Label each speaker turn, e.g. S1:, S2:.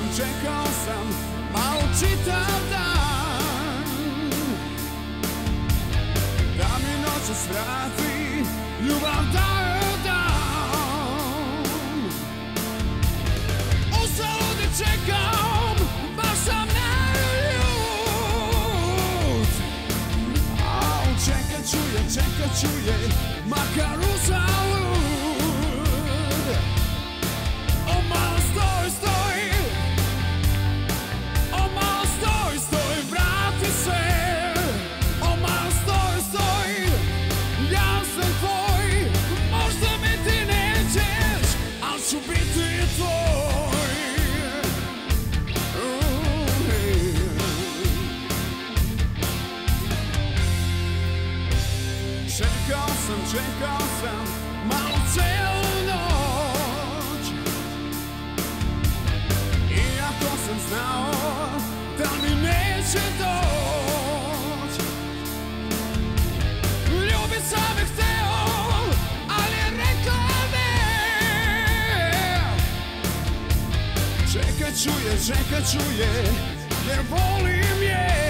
S1: čekao sam malo čitav dan da mi noćas vrati ljubav da joj dam. Uzalud čekam, baš sam neljut, a čekat ću je, makar uzalud. Čekao sam malo celu noć, iako sam znao da mi neće doć. Ljubit sam je hteo, ali je rekla ne. Čekat ću je, jer volim je.